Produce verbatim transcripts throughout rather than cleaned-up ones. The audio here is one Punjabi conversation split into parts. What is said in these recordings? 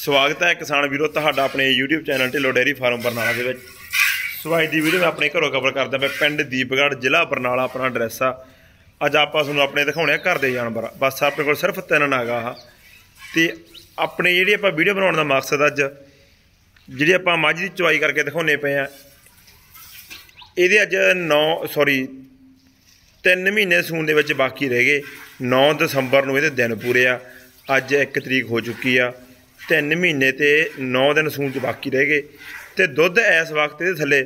स्वागत है किसान वीरो तुहाडा अपने YouTube channel Dhillon dairy farm Barnala दे विच। सो अज की वीडियो मैं अपने घरों कवर करदा मैं पिंड दीपगढ़ जिला बरनाला अपना एड्रैस आ। अज आपां तुहानूं अपने दिखाउणे घर दे जानवर बस अपने कोल सिर्फ तीन नाग आ ते अपने जिहड़ी आपां वीडियो बनाउण दा मकसद अज जिहड़ी आपां मझ दी चवाई करके दिखाउने पे आ। इहदे अज नौ सॉरी तीन महीने सून दे विच बाकी रह गए। नौ दसंबर नूं इहदे दिन पूरे आ। अज एक तरीक हो चुकी आ। तीन महीने तो नौ दिन सून च बाकी रह गए तो दुध इस वक्त ये थले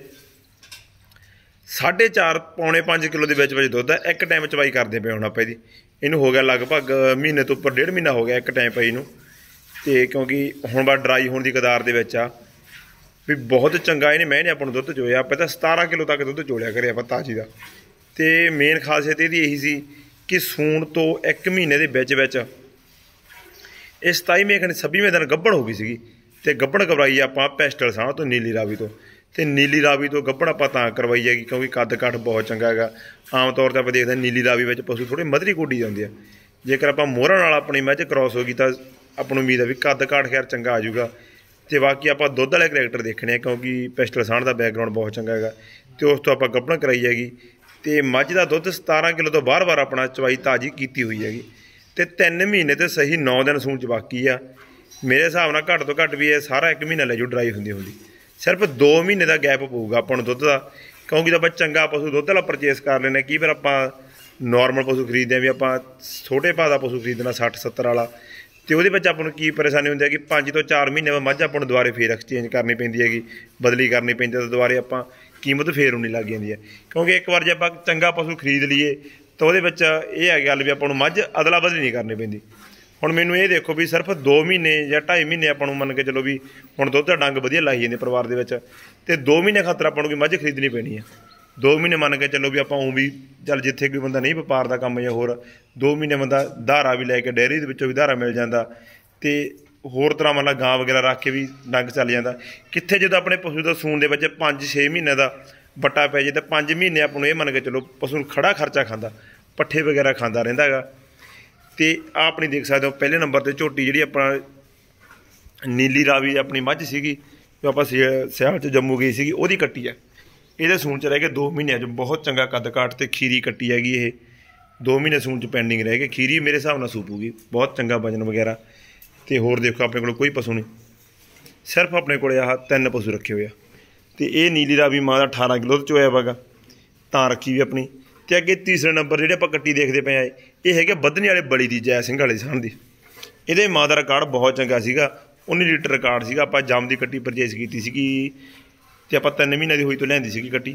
साढ़े चार पौने पाँच किलो के बिच बिच दुध है। एक टाइम चवाई करते पे हूँ आप इनू हो गया लगभग महीने तो उपर डेढ़ महीना हो गया एक टाइम पे इनू तो क्योंकि हुण बार ड्राई होने की कदार दे विच आ भी बहुत चंगा इन्हें मैं अपन दुध चोया। आप तो सतारा किलो तक दुध चोलिया करे आप ताजी का। तो मेन खासियत यही यही सी कि सून तो एक महीने के बिच बिच इस सताईवें खन छब्बीवें दिन गब्बड़ हो गई सी तो गब्बड़ करवाई आप पैस्टल साण तो नीली रावी तो तो नीली रावी तो गब्बड़ आप करवाई है क्योंकि कद काठ बहुत चंगा है। आम तौर पर आप देखते हैं नीली रावी में पशु थोड़ी मधरी कोडी जाती है। जेकर आप मोहरा नाल अपनी मझ क्रॉस होगी तो अपन उम्मीद है भी कद काठ खैर चंगा आ जाऊगा। तो बाकी आप दुध वाले करैक्टर देखने क्योंकि पैस्टल साण का बैकग्राउंड बहुत चंगा है। तो उस तो आप गब्बड़ कराई हैगी तो मझ का दुध सतारा किलो तो बार बार अपना चवाई ताजी की हुई हैगी। तो तीन महीने तो सही नौ दिन सून च बाकी आ। मेरे हिसाब नाल घट तो घट भी है सारा एक महीना ले जो ड्राई होंदी होंदी सिर्फ दो महीने का गैप पऊगा अपन नूं दुध का क्योंकि जब चंगा पशु दुध वाला परचेस कर लेने की फिर आप नॉर्मल पशु खरीदते हैं भी आप छोटे भाव का पशु खरीदना सठ सत्तर वाला तो वो अपन की परेशानी होंगी है कि पाँच तो चार महीने में मझ अपन दुबारे फिर एक्सचेंज करनी पैंदी हैगी बदली करनी पैंदी तो दुबारे आप कीमत फिर उन्नी लग जाती है। क्योंकि एक बार जब आप चंगा पशु खरीद लीए तो वो यह है गल भी आपको मझ अदला बदली नहीं करनी पैंदी। हुण मैनूं ये देखो भी सिर्फ दो महीने या ढाई महीने आपको मन के चलो भी हुण दुध का डंग वधिया लाई जाते परिवार के विच ते दो महीने खातर आपको कोई मझ खरीदनी पैनी है। दो महीने मन के चलो भी आप ऊँ भी चल जिथे कोई बंदा नहीं व्यापार का काम या होर दो महीने बंदा धारा भी लैके डेयरी के विचों भी धारा मिल जाता तो होर तरह मतलब गां वगैरह रख के भी डंग चल जाता। कित्थे जो अपने पशु का सून के पाँच छे महीने का बट्टा पै जाए तो पाँच महीने आपको ये मन के चलो पशु खड़ा खर्चा खाता पट्ठे वगैरह खाता रहिंदा हैगा। तो आप नहीं देख सकते हो पहले नंबर पर झोटी जी अपना नीली रावी अपनी मझ सीगी जो आप सियाल च जम्मू गई सी वो कट्टी है। ये सून च रह गए दो महीने जो बहुत चंगा कद काठ तो खीरी कट्टी हैगी। ये दो महीने सून च पेंडिंग रह गए खीरी मेरे हिसाब नाल सूपूगी बहुत चंगा वजन वगैरह। तो होर देखो अपने को कोई पशु नहीं सिर्फ अपने को आह तीन पशु रखे हुए। तो ये नीली रावी माँ का अठारह किलो दुध चोया वागा तां रखी भी अपनी। तो अगे तीसरे नंबर जो आप कट्टी देखते पे आए ये है बधने वाले बड़ी की जै सिंह वाले साण की। ये माँ का रिकॉर्ड बहुत चंगा सीगा उन्नी लीटर रिकॉर्ड सीगा। आप जाम की कट्टी परचेज की सी तो आप तीन महीने की हुई तो लियांदी सी कट्टी।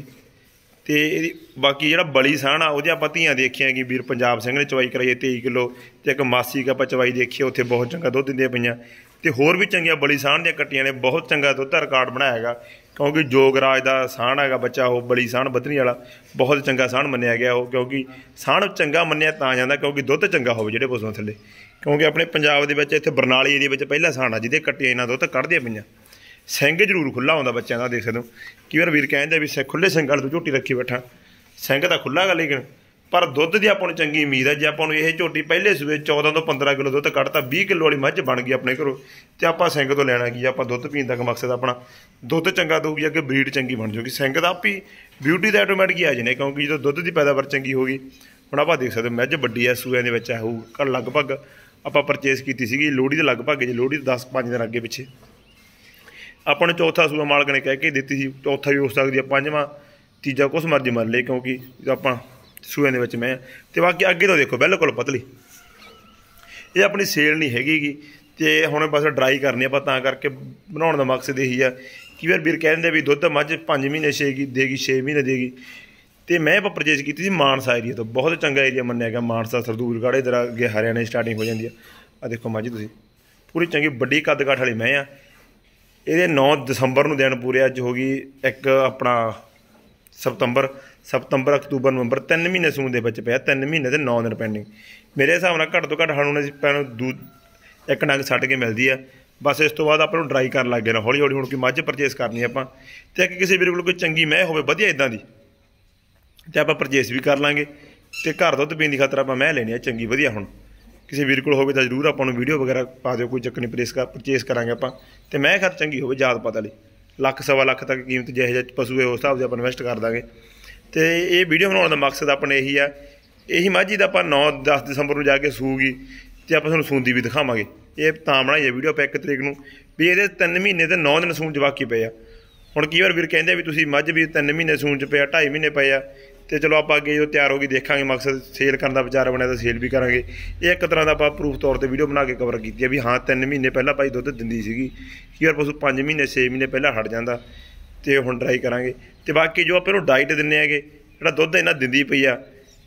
तो बाकी जो बड़ी साण आ वो आप धियाँ देखिया कि वीर पंजाब सिंह ने चवाई कराई तेई किलो तो एक मासी का आप चवाई देखी उत्थे बहुत चंगा दुध दिंदियां पईयां। तो होर भी चंगिया बड़ी साण दी कट्टियां ने बहुत चंगा दुध का रिकॉर्ड बनाया है क्योंकि जोगराज का साण है बच्चा वो बड़ी साण बधनी वाला बहुत चंगा साण मन्निया गया वो क्योंकि साण चंगा मन्निया तां जांदा क्योंकि दुध चंगा हो जिहड़े पशुओं थल्ले। क्योंकि अपने पंजाब दे विच इत्थे बरनाली एरिया में पहला साण आ जिहदे कट्टियां इन्ना दुध कढ़दियां पईयां। सिंग जरूर खुला आउंदा बच्चों का देख सकते हो कई बार वीर कहते भी खुले सिंग वाले तो झोटी रखी बैठा सिंग तो खुला गा लेकिन पर दुध की आपको चंगी उम्मीद है जे आपको ये झोटी पहले सूबे चौदह तो पंद्रह किलो दुध कढ़ता बीस किलो वाली मझ बन गई अपने घरों तो आप सिंग तो लेना की आप दुध पीने तक मकसद अपना दुध चंगा दूगी अगे ब्रीड चंगी बन जाऊगी। सिंग तो आप ही ब्यूटी तो ऑटोमैटिक ही आ जाने क्योंकि जो दुध की पैदावार चंगी होगी। हम आप देख सकते मझ बड्डी है सूबे के होगा लगभग आप परचेस की लोहड़ी के लगभग जो लोहड़ी दस पाँच दिन अगे पिछे अपने चौथा सूबा मालक ने कह के दी थी चौथा भी हो सकती है पंजवां तीजा कुछ मर्जी मन ले क्योंकि आप सूए के मैं तो बाकी अगे तो देखो बिल्कुल पतली ये अपनी सेल नहीं हैगी तो हुण बस ड्राई करनी आप करके बनाने का मकसद यही है कि यार वीर कह देंगे भी दुध मझ पाँच महीने छे देगी छे महीने देगी। तो मैं आप परचेज की थी मानसा एरिया तो बहुत चंगा एरिया मन्निया गया मानसा सरदूलगढ़ इधर अगे हरियाणा स्टार्टिंग हो जाती है। आ देखो मझ तुसीं पूरी चंगी बड़ी कद काठ वाली मैं आ। ये नौ दसंबर में दिन पूरे अज हो गई एक अपना सितंबर सितंबर अक्तूबर नवंबर तीन महीने सून के बच्चे पे तीन महीने तो नौ दिन पेंडिंग मेरे हिसाब नाल घट तो घट सानूं दू एक नंग छड्ड के मिलती है। बस इस तो बाद आप ड्राई कर लग गए ना हौली हौली हुण कोई मझ परचेस करनी आप तो एक किसी वीर कोल कोई चंगी मैं होवे वधिया इदां दी तो आप परचेस भी कर लांगे तो घर दुध पीने की खातर आप मैं लेनी है चंगी वधिया। हुण ਕਿਸੇ ਵੀਰ ਕੋਲ ਹੋਵੇ ਤਾਂ ਜ਼ਰੂਰ ਆਪਾਂ ਨੂੰ ਵੀਡੀਓ ਵਗੈਰਾ ਪਾ ਦਿਓ, ਕੋਈ ਚੱਕਰ ਨਹੀਂ, ਪ੍ਰੇਸ ਕਰ ਪਰਚੇਸ ਕਰਾਂਗੇ ਆਪਾਂ। ਤੇ ਮੈਂ ਖਤ ਚੰਗੀ ਹੋਵੇ ਜਾਤ ਪਤਾ ਲਈ ਲੱਖ ਸਵਾ ਲੱਖ ਤੱਕ ਕੀਮਤ ਜਿਹੋ ਜਿਹਾ ਪਸ਼ੂ ਹੈ ਉਸ ਹਿਸਾਬ ਦੇ ਆਪਾਂ ਇਨਵੈਸਟ ਕਰ ਦਾਂਗੇ। ਤੇ ਇਹ ਵੀਡੀਓ ਬਣਾਉਣ ਦਾ ਮਕਸਦ ਆਪਣੇ ਇਹੀ ਆ, ਇਹੀ ਮੱਝ ਦਾ ਆਪਾਂ ਨੌ ਦਸ ਦਸੰਬਰ ਨੂੰ ਜਾ ਕੇ ਸੂਗੀ ਤੇ ਆਪਾਂ ਤੁਹਾਨੂੰ ਸੂੰਦੀ ਵੀ ਦਿਖਾਵਾਂਗੇ। ਇਹ ਤਾਂ ਬਣਾਈ ਹੈ ਵੀਡੀਓ ਆਪਾਂ ਇੱਕ ਤਰੀਕ ਨੂੰ ਵੀ ਇਹਦੇ ਤਿੰਨ ਮਹੀਨੇ ਤੇ ਨੌ ਦਿਨ ਸੂਣ 'ਚ ਬਾਕੀ ਪਏ ਆ। ਹੁਣ ਕਈ ਵਾਰ ਵੀਰ ਕਹਿੰਦੇ ਵੀ ਤੁਸੀਂ ਮੱਝ ਵੀ ਤਿੰਨ ਮਹੀਨੇ ਸੂਣ 'ਚ ਪਿਆ, ਢਾਈ ਮਹੀਨੇ ਪਏ ਆ, ਤੇ ਚਲੋ ਆਪਾਂ ਅੱਗੇ ਜਦੋਂ ਤਿਆਰ ਹੋ ਗਈ ਦੇਖਾਂਗੇ। ਮਕਸਦ ਸੇਲ ਕਰਨ ਦਾ ਵਿਚਾਰ ਬਣਿਆ ਤਾਂ ਸੇਲ ਵੀ ਕਰਾਂਗੇ। ਇਹ ਇੱਕ ਤਰ੍ਹਾਂ ਦਾ ਆਪਾਂ ਪ੍ਰੂਫ ਤੌਰ ਤੇ ਵੀਡੀਓ ਬਣਾ ਕੇ ਕਵਰ ਕੀਤੀ ਹੈ ਵੀ ਹਾਂ ਤਿੰਨ ਮਹੀਨੇ ਪਹਿਲਾਂ ਭਾਈ ਦੁੱਧ ਦਿੰਦੀ ਸੀਗੀ, ਕਈ ਵਾਰ ਪਸ਼ੂ ਪੰਜ ਮਹੀਨੇ ਛੇ ਮਹੀਨੇ ਪਹਿਲਾਂ ਹਟ ਜਾਂਦਾ, ਤੇ ਹੁਣ ਟਰਾਈ ਕਰਾਂਗੇ। ਤੇ ਬਾਕੀ ਜੋ ਆਪਾਂ ਇਹਨੂੰ ਡਾਈਟ ਦਿੰਦੇ ਹੈਗੇ, ਜਿਹੜਾ ਦੁੱਧ ਇਹਨਾਂ ਦਿੰਦੀ ਪਈ ਆ,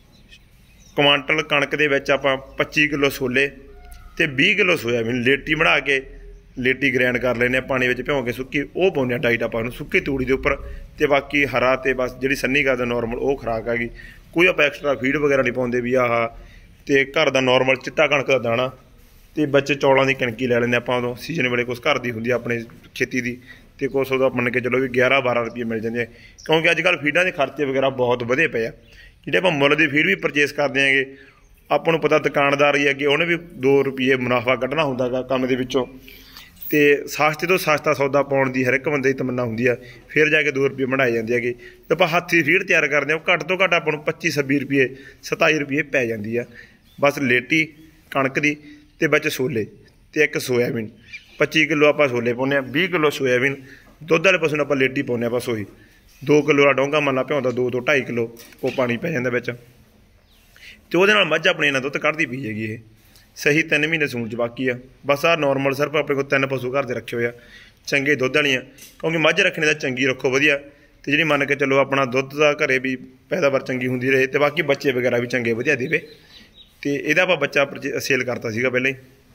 ਕੁਆਂਟਲ ਕਣਕ ਦੇ ਵਿੱਚ ਆਪਾਂ ਪੱਚੀ ਕਿਲੋ ਛੋਲੇ ਤੇ ਵੀਹ ਕਿਲੋ ਸੋਇਆਬੀਨ ਲੇਟੀ ਬਣਾ ਕੇ ਲੇਟੀ ਗ੍ਰੈਂਡ ਕਰ ਲੈਂਦੇ ਹਾਂ, ਪਾਣੀ ਵਿੱਚ ਭਿਉਂ ਕੇ ਸੁੱਕੀ, ਉਹ ਪਾਉਂਦੇ ਹਾਂ ਡਾਈਟ ਆਪਾਂ ਨੂੰ ਸੁੱਕੀ ਤੂੜੀ ਦੇ ਉੱਪਰ। ਤੇ ਬਾਕੀ ਹਰਾ ਤੇ ਬਸ ਜਿਹੜੀ ਸੰਨੀ ਕਰਦਾ ਨੋਰਮਲ ਉਹ ਖੁਰਾਕ ਹੈਗੀ, ਕੋਈ ਆਪਾਂ ਐਕਸਟਰਾ ਫੀਡ ਵਗੈਰਾ ਨਹੀਂ ਪਾਉਂਦੇ ਵੀ ਆਹ। ਤੇ ਘਰ ਦਾ ਨੋਰਮਲ ਚਿੱਟਾ ਕਣਕ ਦਾ ਦਾਣਾ ਤੇ ਵਿੱਚ ਚੌਲਾਂ ਦੀ ਕਣਕੀ ਲੈ ਲੈਂਦੇ ਆਪਾਂ ਉਦੋਂ ਸੀਜ਼ਨ ਵੇਲੇ, ਕੁਛ ਘਰ ਦੀ ਹੁੰਦੀ ਆ ਆਪਣੇ ਖੇਤੀ ਦੀ, ਤੇ ਕੁਛ ਉਹਦਾ ਮੰਨ ਕੇ ਚਲੋ ਵੀ ਗਿਆਰਾਂ ਬਾਰਾਂ ਰੁਪਏ ਮਿਲ ਜਾਂਦੇ ਆ। ਕਿਉਂਕਿ ਅੱਜ ਕੱਲ੍ਹ ਫੀਡਾਂ ਦੇ ਖਰਚੇ ਵਗੈਰਾ ਬਹੁਤ ਵਧੇ ਪਏ ਆ। ਜਿਹੜੇ ਆਪਾਂ ਮੁੱਲ ਦੀ ਫੀਡ ਵੀ ਪਰਚੇਸ ਕਰਦੇ ਹੈਗੇ, ਆਪਾਂ ਨੂੰ ਪਤਾ ਦੁਕਾਨਦਾਰ ਹੀ ਅੱਗੇ ਉਹਨੇ ਵੀ ਦੋ ਰੁਪਏ ਮੁਨਾਫਾ ਕੱਢਣਾ ਹੁੰਦਾ ਗਾ ਕੰਮ ਦੇ ਵਿੱਚੋਂ, ਤੇ ਸਸਤੇ ਤੋਂ ਸਸਤਾ ਸੌਦਾ ਪਾਉਣ ਦੀ ਹਰ ਇੱਕ ਬੰਦੇ ਦੀ ਤਮੰਨਾ ਹੁੰਦੀ ਆ, ਫਿਰ ਜਾ ਕੇ ਦੋ ਰੁਪਏ ਬਣਾਏ ਜਾਂਦੇ ਹੈਗੇ। ਤੇ ਆਪਾਂ ਹੱਥੀਂ ਫੀਡ ਤਿਆਰ ਕਰਦੇ ਹਾਂ, ਘੱਟ ਤੋਂ ਘੱਟ ਆਪਾਂ ਨੂੰ ਪੱਚੀ ਛੱਬੀ ਰੁਪਏ ਸਤਾਈ ਰੁਪਏ ਪੈ ਜਾਂਦੀ ਆ ਬਸ ਲੇਟੀ ਕਣਕ ਦੀ, ਤੇ ਵਿੱਚ ਛੋਲੇ ਤੇ ਇੱਕ ਸੋਇਆਬੀਨ। ਪੱਚੀ ਕਿਲੋ ਆਪਾਂ ਛੋਲੇ ਪਾਉਂਦੇ ਹਾਂ, ਵੀਹ ਕਿਲੋ ਸੋਇਆਬੀਨ। ਦੁੱਧ ਵਾਲੇ ਪਸ਼ੂ ਨੂੰ ਆਪਾਂ ਲੇਟੀ ਪਾਉਂਦੇ ਹਾਂ ਬਸ ਉਹੀ, ਦੋ ਕਿਲੋ ਦਾ ਡੋਂਗਾ ਮੰਨ ਲਾ ਭਿਉਂਦਾ, ਦੋ ਤੋਂ ਢਾਈ ਕਿਲੋ ਉਹ ਪਾਣੀ ਪੈ ਜਾਂਦਾ ਵਿੱਚ, ਤੇ ਉਹਦੇ ਨਾਲ ਮੱਝ ਆਪਣੀ ਇਹਨਾਂ ਦੁੱਧ ਕੱਢਦੀ ਪਈ ਹੈਗੀ। ਇਹ ਸਹੀ ਤਿੰਨ ਮਹੀਨੇ ਸੂਣ 'ਚ ਬਾਕੀ ਆ ਬਸ। ਆਹ ਨੋਰਮਲ ਸਿਰਫ ਆਪਣੇ ਕੋਲ ਤਿੰਨ ਪਸ਼ੂ ਘਰ ਦੇ ਰੱਖੇ ਹੋਏ ਆ ਚੰਗੇ ਦੁੱਧ ਵਾਲੀਆਂ, ਕਿਉਂਕਿ ਮੱਝ ਰੱਖਣੇ ਦਾ ਚੰਗੀ ਰੱਖੋ ਵਧੀਆ, ਤੇ ਜਿਹੜੀ ਮੰਨ ਕੇ ਚਲੋ ਆਪਣਾ ਦੁੱਧ ਦਾ ਘਰੇ ਵੀ ਪੈਦਾਵਾਰ ਚੰਗੀ ਹੁੰਦੀ ਰਹੇ, ਤੇ ਬਾਕੀ ਬੱਚੇ ਵਗੈਰਾ ਵੀ ਚੰਗੇ ਵਧੀਆ ਦੇਵੇ। ਤੇ ਇਹਦਾ ਆਪਾਂ ਬੱਚਾ ਸੇਲ ਕਰਤਾ ਸੀਗਾ ਪਹਿਲਾਂ ਹੀ।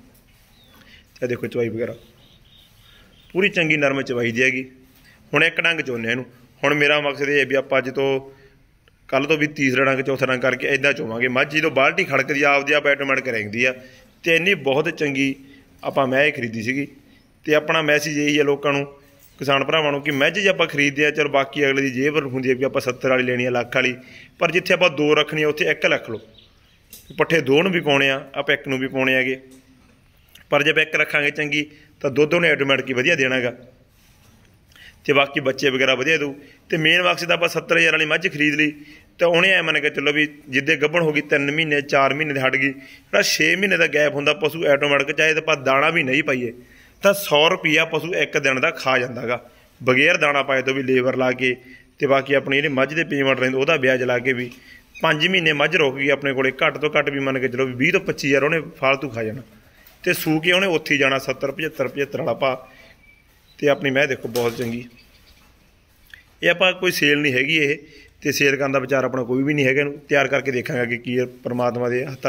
ਤੇ ਦੇਖੋ ਚਵਾਈ ਵਗੈਰਾ ਪੂਰੀ ਚੰਗੀ ਨਰਮ ਚਵਾਈ ਦੀ ਹੈਗੀ। ਹੁਣ ਇੱਕ ਡੰਗ ਚੋਨੇ ਇਹਨੂੰ। ਹੁਣ ਮੇਰਾ ਮਕਸਦ ਇਹ ਵੀ ਆਪਾਂ ਅੱਜ ਤੋਂ ਕੱਲ੍ਹ ਤੋਂ ਵੀ ਤੀਸਰਾ ਡੰਗ ਚੌਥਾ ਡੰਗ ਕਰਕੇ ਇੱਦਾਂ ਚੋਵਾਂਗੇ। ਮੱਝ ਜਦੋਂ ਬਾਲਟੀ ਖੜਕਦੀ ਆਪਦੀ ਆਪ ਆਟੋਮੈਟਿਕ ਰਹਿੰਦੀ ਆ, ਤੇ ਇੰਨੀ ਬਹੁਤ ਚੰਗੀ ਆਪਾਂ ਮੈਂ ਇਹ ਖਰੀਦੀ ਸੀਗੀ। ਤੇ ਆਪਣਾ ਮੈਸੇਜ ਇਹੀ ਹੈ ਲੋਕਾਂ ਨੂੰ, ਕਿਸਾਨ ਭਰਾਵਾਂ ਨੂੰ, ਕਿ ਮੱਝ ਜੇ ਆਪਾਂ ਖਰੀਦਦੇ ਆ ਚਲੋ ਬਾਕੀ ਅਗਲੇ ਦੀ ਜੇਬ ਹੁੰਦੀ ਹੈ ਵੀ ਆਪਾਂ ਸੱਤਰ ਵਾਲੀ ਲੈਣੀ ਆ, ਲੱਖ ਵਾਲੀ, ਪਰ ਜਿੱਥੇ ਆਪਾਂ ਦੋ ਰੱਖਣੀ ਆ ਉੱਥੇ ਇੱਕ ਰੱਖ ਲਓ। ਪੱਠੇ ਦੋ ਨੂੰ ਵੀ ਪਾਉਣੇ ਆ, ਆਪਾਂ ਇੱਕ ਨੂੰ ਵੀ ਪਾਉਣੇ ਹੈਗੇ, ਪਰ ਜੇ ਆਪਾਂ ਇੱਕ ਰੱਖਾਂਗੇ ਚੰਗੀ ਤਾਂ ਦੁੱਧ ਉਹਨੇ ਆਟੋਮੈਟਿਕ ਹੀ ਵਧੀਆ ਦੇਣਾ ਗਾ, ਤੇ ਬਾਕੀ ਬੱਚੇ ਵਗੈਰਾ ਵਧੀਆ ਦਊ। ਤੇ ਮੇਨ ਮਕਸਦ ਆਪਾਂ ਸੱਤਰ ਹਜ਼ਾਰ ਵਾਲੀ ਮੱਝ ਖਰੀਦ ਲਈ, ਤਾਂ ਉਹਨੇ ਐ ਮੰਨ ਕੇ ਚਲੋ ਵੀ ਜਿੱਦੇ ਗੱਭਣ ਹੋ ਗਈ ਤਿੰਨ ਮਹੀਨੇ ਚਾਰ ਮਹੀਨੇ ਦੇ ਹਟ ਗਈ, ਜਿਹੜਾ ਛੇ ਮਹੀਨੇ ਦਾ ਗੈਪ ਹੁੰਦਾ ਪਸ਼ੂ ਆਟੋਮੈਟਿਕ, ਚਾਹੇ ਤਾਂ ਆਪਾਂ ਦਾਣਾ ਵੀ ਨਹੀਂ ਪਾਈਏ ਤਾਂ ਸੌ ਰੁਪਈਆ ਪਸ਼ੂ ਇੱਕ ਦਿਨ ਦਾ ਖਾ ਜਾਂਦਾ ਗਾ ਬਗੈਰ ਦਾਣਾ ਪਾਏ ਤੋਂ ਵੀ, ਲੇਬਰ ਲਾ ਕੇ। ਤੇ ਬਾਕੀ ਆਪਣੀ ਜਿਹੜੀ ਮੱਝ ਦੇ ਪੇਮੈਂਟ ਰਹਿੰਦੇ ਉਹਦਾ ਵਿਆਜ ਲਾ ਕੇ ਵੀ ਪੰਜ ਮਹੀਨੇ ਮੱਝ ਰੁਕ ਗਈ ਆਪਣੇ ਕੋਲੇ, ਘੱਟ ਤੋਂ ਘੱਟ ਵੀ ਮੰਨ ਕੇ ਚਲੋ ਵੀ ਵੀਹ ਤੋਂ ਪੱਚੀ ਹਜ਼ਾਰ ਉਹਨੇ ਫਾਲਤੂ ਖਾ ਜਾਣਾ, ਤੇ ਸੂ ਕੇ ਉਹਨੇ ਉੱਥੇ ਹੀ ਜਾਣਾ ਸੱਤਰ ਪਝੱਤਰ ਪਝੱਤਰ ਵਾਲਾ ਭਾਅ। ਤੇ ਆਪਣੀ ਮੈਂ ਦੇਖੋ ਬਹੁਤ ਚੰਗੀ। ਇਹ ਆਪਾਂ ਕੋਈ ਸੇਲ ਨਹੀਂ ਹੈਗੀ ਇਹ, ਤੇ ਸੇਲ ਕਰਨ ਦਾ ਵਿਚਾਰ ਆਪਣਾ ਕੋਈ ਵੀ ਨਹੀਂ ਹੈਗਾ। ਇਹਨੂੰ ਤਿਆਰ ਕਰਕੇ ਦੇਖਾਂਗੇ ਕਿ ਕੀ ਪਰਮਾਤਮਾ ਦੇ ਹੱਥਾਂ।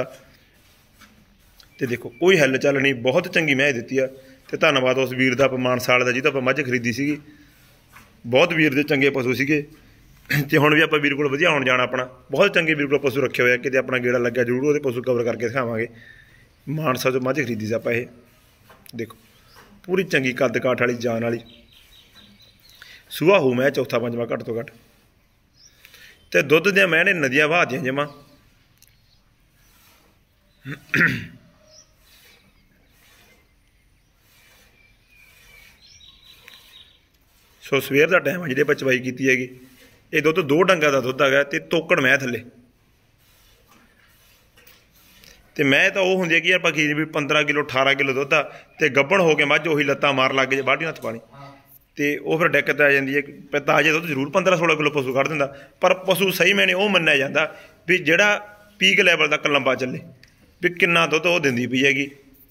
ਤੇ ਦੇਖੋ ਕੋਈ ਹੱਲ ਚੱਲ ਨਹੀਂ, ਬਹੁਤ ਚੰਗੀ ਮੈਂ ਦਿੱਤੀ ਆ। ਤੇ ਧੰਨਵਾਦ ਉਸ ਵੀਰ ਦਾ ਮਾਨਸਾਲ ਦਾ ਜਿਹਦਾ ਆਪਾਂ ਮੱਝ ਖਰੀਦੀ ਸੀਗੀ। ਬਹੁਤ ਵੀਰ ਦੇ ਚੰਗੇ ਪਸ਼ੂ ਸੀਗੇ, ਤੇ ਹੁਣ ਵੀ ਆਪਾਂ ਵੀਰ ਕੋਲ ਵਧੀਆ ਆਉਣ ਜਾਣਾ ਆਪਣਾ। ਬਹੁਤ ਚੰਗੇ ਵੀਰ ਕੋਲ ਪਸ਼ੂ ਰੱਖੇ ਹੋਏ ਆ, ਕਿਤੇ ਆਪਣਾ ਗੇੜਾ ਲੱਗਿਆ ਜ਼ਰੂਰ ਉਹਦੇ ਪਸ਼ੂ ਕਵਰ ਕਰਕੇ ਦਿਖਾਵਾਂਗੇ। ਮਾਨਸਾ ਤੋਂ ਮੱਝ ਖਰੀਦੀ ਸੀ ਆਪਾਂ ਇਹ, ਦੇਖੋ ਪੂਰੀ ਚੰਗੀ ਕੱਦ ਕਾਠ ਵਾਲੀ ਜਾਨ ਵਾਲੀ। ਸੂਆ ਹੋ ਮੈਂ ਚੌਥਾ ਪੰਜਵਾਂ ਘੱਟ ਤੋਂ ਘੱਟ, ਤੇ ਦੁੱਧ ਦੀਆਂ ਮੈਂ ਨੇ ਨਦੀਆਂ ਵਹਾਦੀਆਂ ਜਮਾਂ। ਸੋ ਸਵੇਰ ਦਾ ਟਾਈਮ ਆ ਜਿਹੜੇ ਆਪਾਂ ਚਵਾਈ ਕੀਤੀ ਹੈਗੀ। ਇਹ ਦੁੱਧ ਦੋ ਡੰਗਾਂ ਦਾ ਦੁੱਧ ਹੈਗਾ, ਤੇ ਤੋਕੜ ਮੈਂ ਥੱਲੇ। ਤੇ ਮੈਂ ਤਾਂ ਉਹ ਹੁੰਦੀ ਹੈ ਕਿ ਆਪਾਂ ਕੀ ਵੀ ਪੰਦਰਾਂ ਕਿਲੋ ਅਠਾਰਾਂ ਕਿਲੋ ਦੁੱਧ ਆ, ਤੇ ਗੱਭਣ ਹੋ ਕੇ ਮੱਝ ਉਹੀ ਲੱਤਾਂ ਮਾਰ ਲੱਗ ਜੇ ਬਾਲਟੀ ਹੱਥ ਪਾਣੀ, ਤੇ ਉਹ ਫਿਰ ਦਿੱਕਤ ਆ ਜਾਂਦੀ ਹੈ। ਤਾਜ਼ੇ ਦੁੱਧ ਜ਼ਰੂਰ ਪੰਦਰਾਂ ਸੋਲਾਂ ਕਿਲੋ ਪਸ਼ੂ ਕੱਢ ਦਿੰਦਾ, ਪਰ ਪਸ਼ੂ ਸਹੀ ਮੈਨੇ ਉਹ ਮੰਨਿਆ ਜਾਂਦਾ ਵੀ ਜਿਹੜਾ ਪੀਕ ਲੈਵਲ ਤੱਕ ਲੰਬਾ ਚੱਲੇ, ਵੀ ਕਿੰਨਾ ਦੁੱਧ ਉਹ ਦਿੰਦੀ ਪਈ ਹੈਗੀ।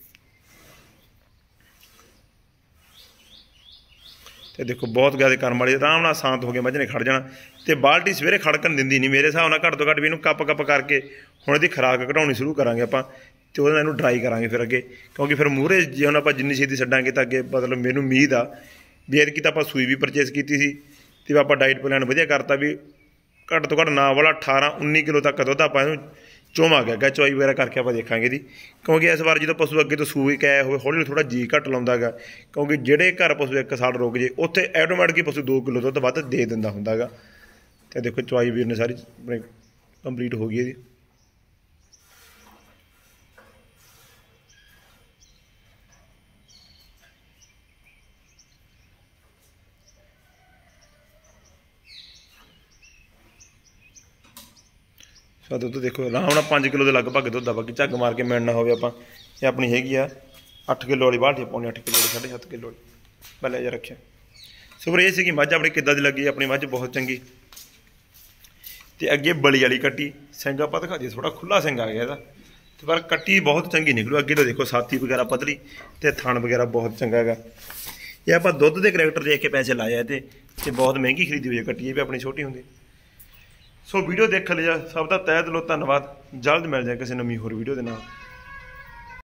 ਤੇ ਦੇਖੋ ਬਹੁਤ ਜ਼ਿਆਦਾ ਕਰਮ ਵਾਲੀ, ਆਰਾਮ ਨਾਲ ਸ਼ਾਂਤ ਹੋ ਕੇ ਮੱਝ ਨੇ ਖੜ ਜਾਣਾ। ਤੇ ਬਾਲਟੀ ਸਵੇਰੇ ਖੜਕਣ ਦਿੰਦੀ ਨਹੀਂ ਮੇਰੇ ਹਿਸਾਬ ਨਾਲ, ਘੱਟ ਤੋਂ ਘੱਟ ਵੀ ਇਹਨੂੰ ਕੱਪ ਕੱਪ ਕਰਕੇ ਹੁਣ ਇਹਦੀ ਖੁਰਾਕ ਘਟਾਉਣੀ ਸ਼ੁਰੂ ਕਰਾਂਗੇ ਆਪਾਂ, ਤੇ ਉਹਦੇ ਨਾਲ ਇਹਨੂੰ ਡਰਾਈ ਕਰਾਂਗੇ ਫਿਰ ਅੱਗੇ। ਕਿਉਂਕਿ ਫਿਰ ਮੂਹਰੇ ਜੇ ਹੁਣ ਆਪਾਂ ਜਿੰਨੀ ਛੇਤੀ ਛੱਡਾਂਗੇ ਤਾਂ ਅੱਗੇ ਮਤਲਬ ਮੈਨੂੰ ਉਮੀਦ ਆ ਵੀ ਐਤਕੀ ਤਾਂ ਆਪਾਂ ਸੂਈ ਵੀ ਪਰਚੇਸ ਕੀਤੀ ਸੀ, ਤੇ ਆਪਾਂ ਡਾਈਟ ਪਲਾਨ ਵਧੀਆ ਕਰਤਾ ਵੀ ਘੱਟ ਤੋਂ ਘੱਟ ਨਾ ਵਾਲਾ ਅਠਾਰਾਂ ਉੱਨੀ ਕਿਲੋ ਤੱਕ ਦੁੱਧ ਆਪਾਂ ਇਹਨੂੰ ਚੋਵਾਂਗੇ। ਅੱਗੇ ਚਵਾਈ ਵਗੈਰਾ ਕਰਕੇ ਆਪਾਂ ਦੇਖਾਂਗੇ ਇਹਦੀ, ਕਿਉਂਕਿ ਇਸ ਵਾਰ ਜਦੋਂ ਪਸ਼ੂ ਅੱਗੇ ਤੋਂ ਸੂਈ ਕਹਿ ਹੋਵੇ ਹੌਲੀ ਹੌਲੀ ਥੋੜ੍ਹਾ ਜੀ ਘੱਟ ਲਾਉਂਦਾ ਗਾ, ਕਿਉਂਕਿ ਜਿਹੜੇ ਘਰ ਪਸ਼ੂ ਇੱਕ ਸਾਲ ਰੁਕ ਜੇ ਉੱਥੇ ਆਟੋਮੈਟਿਕ ਹੀ ਪਸ਼ੂ ਦੋ ਕਿਲੋ ਦੁੱਧ ਵੱਧ ਦੇ ਦਿੰਦਾ ਹੁੰਦਾ ਗਾ। ਤੇ ਦੇਖੋ ਚਵਾਈ ਵੀਰ ਨੇ ਸਾਰੀ ਆਪਣੇ ਕੰਪਲੀਟ ਹੋ ਗਈ ਇਹਦੀ। ਸੋ ਦੁੱਧ ਦੇਖੋ ਆਰਾਮ ਨਾਲ ਪੰਜ ਕਿਲੋ ਦੇ ਲਗਭਗ ਦੁੱਧ ਆ। ਬਾਕੀ ਝੱਗ ਮਾਰ ਕੇ ਮਿਲਣਾ ਹੋਵੇ ਆਪਾਂ, ਇਹ ਆਪਣੀ ਹੈਗੀ ਆ ਅੱਠ ਕਿਲੋ ਵਾਲੀ ਬਾਲਟੀ, ਪੌਣੇ ਅੱਠ ਕਿਲੋ ਵਾਲੀ, ਸਾਢੇ ਸੱਤ ਕਿਲੋ ਵਾਲੀ ਬੱਲੇ ਜਿਹਾ ਰੱਖਿਆ। ਸੋ ਪਰ ਇਹ ਸੀ ਕਿ ਮੱਝ ਆਪਣੀ ਕਿੱਦਾਂ ਦੀ ਲੱਗੀ। ਆਪਣੀ ਮੱਝ ਬਹੁਤ ਚੰਗੀ। ਤੇ ਅੱਗੇ ਬਲੀ ਵਾਲੀ ਕੱਟੀ, ਸਿੰਘ ਆਪਾਂ ਦਿਖਾ ਦਈਏ, ਥੋੜਾ ਖੁੱਲਾ ਸਿੰਘ ਆ ਗਿਆ ਇਹਦਾ, ਤੇ ਪਰ ਕੱਟੀ ਬਹੁਤ ਚੰਗੀ ਨਿਕਲੂ। ਅੱਗੇ ਤੋਂ ਦੇਖੋ ਸਾਥੀ ਵਗੈਰਾ ਪਤਲੀ ਤੇ ਥਣ ਵਗੈਰਾ ਬਹੁਤ ਚੰਗਾ ਹੈਗਾ। ਇਹ ਆਪਾਂ ਦੁੱਧ ਦੇ ਕਰੈਕਟਰ ਦੇਖ ਕੇ ਪੈਸੇ ਲਾਏ ਆ ਤੇ ਤੇ ਬਹੁਤ ਮਹਿੰਗੀ ਖਰੀਦੀ ਹੋਈ ਹੈ ਕੱਟੀ, ਇਹ ਵੀ ਆਪਣੀ ਛੋਟੀ ਹੁੰਦੀ। ਸੋ ਵੀਡੀਓ ਦੇਖਣ ਲਈ ਸਭ ਦਾ ਤਹਿ ਦਿਲੋਂ ਧੰਨਵਾਦ। ਜਲਦ ਮਿਲ ਜਾਏ ਕਿਸੇ ਨਵੀਂ ਹੋਰ ਵੀਡੀਓ ਦੇ ਨਾਲ।